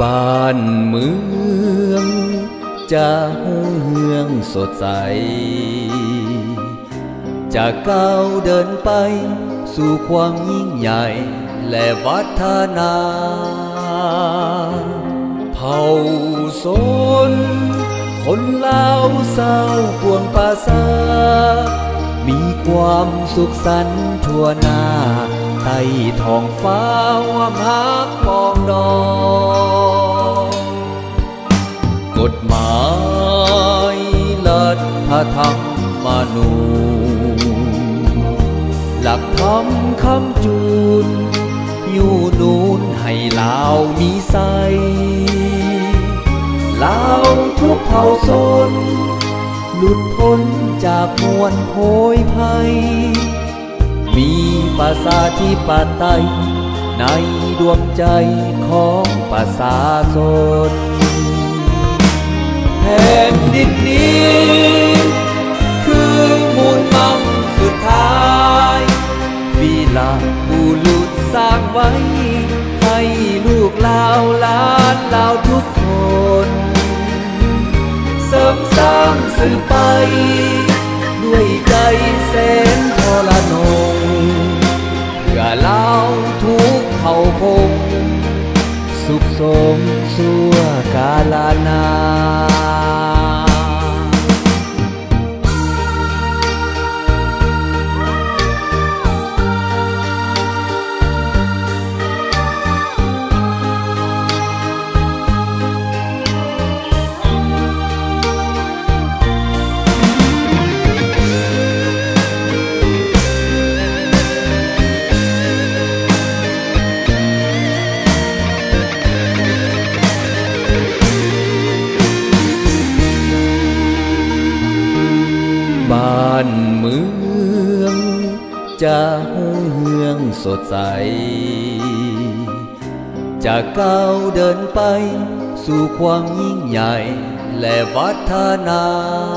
บ้านเมืองจะหุ่งเฮืองสดใสจะก้าวเดินไปสู่ความยิ่งใหญ่และวัฒนาเผ่าชนคนลาวเศร้าพวงภาษามีความสุขสันต์ทั่วหน้าใต้ท้องฟ้าความฮักปองดองกฎหมายรัฐธรรมนูญหลักธรรมคำจูนอยู่นูนให้ลาวมีใสลาวทุกเผ่าชนหลุดพ้นจากมวลโผยภัยมีประชาธิปไตยในดวงใจของประชาชนแผ่นดินนี้คือมูลมั่งสุดท้ายวีรบุรุษสร้างไว้ให้ลูกลาวหลานลาวทุกคนเสริมสร้างสืบไปด้วยใจแสนทรนงเพื่อลาวทุกเผ่าพงสุขสมชั่วกาลนานบ้านเมืองจะหุ่งเฮืองสดใสจะก้าวเดินไปสู่ความยิ่งใหญ่และวัฒนา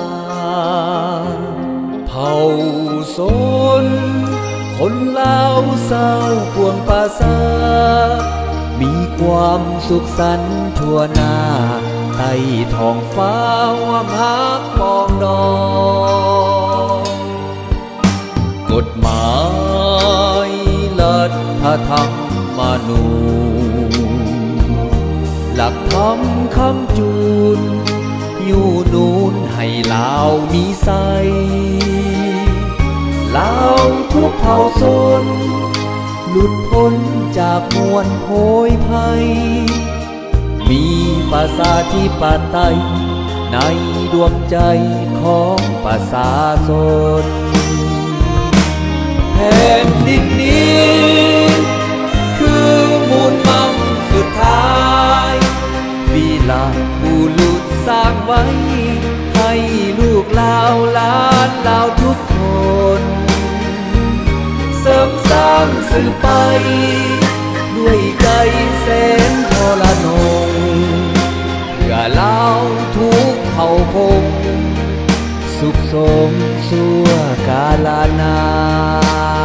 เผ่าชนคนลาวเศร้าพวงภาษามีความสุขสันต์ทั่วหน้าใต้ท้องฟ้าความฮักปองดองกฎหมายรัฐธรรมนูญหลักธรรมคำจูนอยู่นูนให้ลาวมีใสลาวทุกเผ่าชนหลุดพ้นจากมวลโผยภัยมีประชาธิปไตยในดวงใจของประชาชนแผ่นดินนี้คือมูลมั่งสุดท้ายวีรบุรุษสร้างไว้ให้ลูกลาวหลานลาวทุกคนเสริมสร้างสืบไปด้วยใจแสนทรนงเพื่อลาวทุกเผ่าพงสุขสมชั่วกาลนาน